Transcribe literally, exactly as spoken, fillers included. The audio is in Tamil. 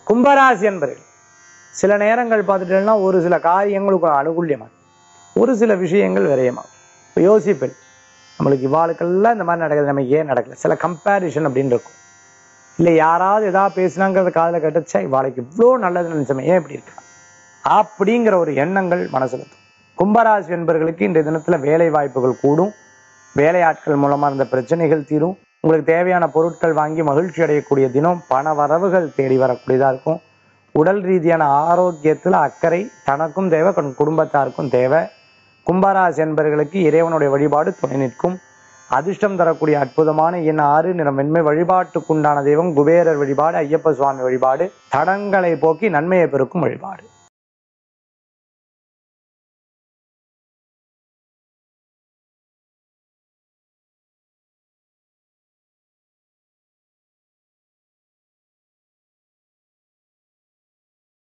கும்பராசி என்பர்கள் சில நேரங்கள் பார்த்துட்டேன்னா ஒரு சில காரியங்களுக்கு அனுகூல்யமாக, ஒரு சில விஷயங்கள் விரயமாகும். இப்போ யோசிப்பேன், நம்மளுக்கு இவாளுக்கெல்லாம் இந்த மாதிரி நடக்குது, நம்ம ஏன் நடக்கல? சில கம்பேரிஷன் அப்படின்னு இருக்கும். இல்லை யாராவது எதாவது பேசினாங்கிறத காதில் கேட்டுச்சா இவாளுக்கு இவ்வளோ நல்லது நினைச்சோமே, ஏன் இப்படி இருக்கா அப்படிங்கிற ஒரு எண்ணங்கள் மனசுல இருக்கும். கும்பராசி என்பவர்களுக்கு இன்றைய தினத்துல வேலை வாய்ப்புகள் கூடும். வேலையாட்கள் மூலமா இருந்த பிரச்சனைகள் தீரும். உங்களுக்கு தேவையான பொருட்கள் வாங்கி மகிழ்ச்சி அடையக்கூடிய தினம். பண வரவுகள் தேடி வரக்கூடியதா இருக்கும். உடல் ரீதியான ஆரோக்கியத்துல அக்கறை தனக்கும் தேவை, குடும்பத்தாருக்கும் தேவை. கும்பராசி என்பவர்களுக்கு இறைவனுடைய வழிபாடு துணை நிற்கும். அதிர்ஷ்டம் தரக்கூடிய அற்புதமான எண் ஆறு, நிறம் வெண்மை. வழிபாட்டுக்குண்டான தெய்வம் குபேரர் வழிபாடு, ஐயப்ப சுவாமி வழிபாடு. தடங்களை போக்கி நன்மையை பெருக்கும் வழிபாடு.